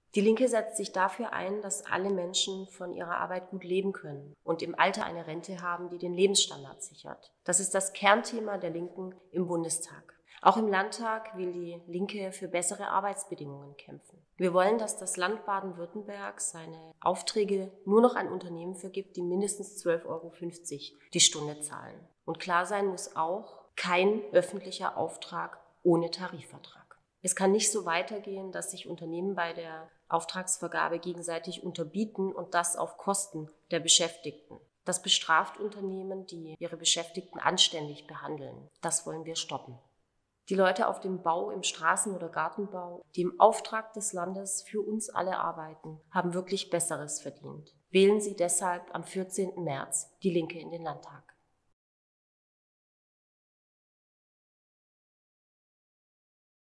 Die Linke setzt sich dafür ein, dass alle Menschen von ihrer Arbeit gut leben können und im Alter eine Rente haben, die den Lebensstandard sichert. Das ist das Kernthema der Linken im Bundestag. Auch im Landtag will die Linke für bessere Arbeitsbedingungen kämpfen. Wir wollen, dass das Land Baden-Württemberg seine Aufträge nur noch an Unternehmen vergibt, die mindestens 12,50 € die Stunde zahlen. Und klar sein muss auch, kein öffentlicher Auftrag ohne Tarifvertrag. Es kann nicht so weitergehen, dass sich Unternehmen bei der Auftragsvergabe gegenseitig unterbieten und das auf Kosten der Beschäftigten. Das bestraft Unternehmen, die ihre Beschäftigten anständig behandeln. Das wollen wir stoppen. Die Leute auf dem Bau, im Straßen- oder Gartenbau, die im Auftrag des Landes für uns alle arbeiten, haben wirklich Besseres verdient. Wählen Sie deshalb am 14. März die Linke in den Landtag.